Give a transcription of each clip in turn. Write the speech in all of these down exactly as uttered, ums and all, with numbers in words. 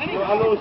Hallo.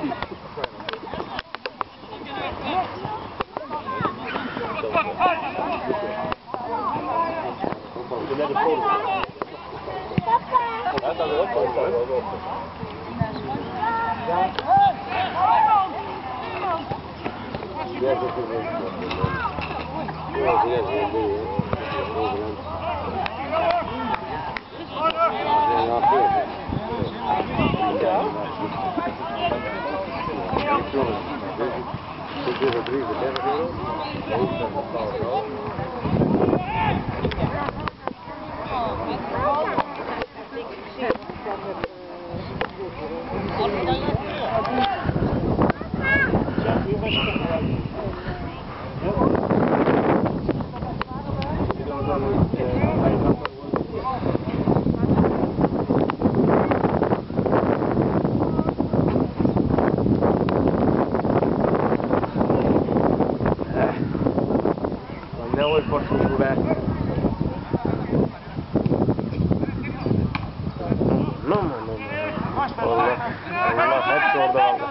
Ne volt passzúsúvás? No, no, no, no. Allah, Allah, hepsi orada aldı.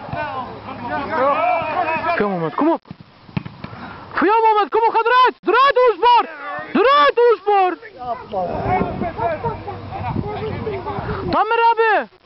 Kom Mohamed, kom op! Voor jou Mohamed, kom op, ga eruit! Eruit Oesbord! Eruit Oesbord! Laat me hebben!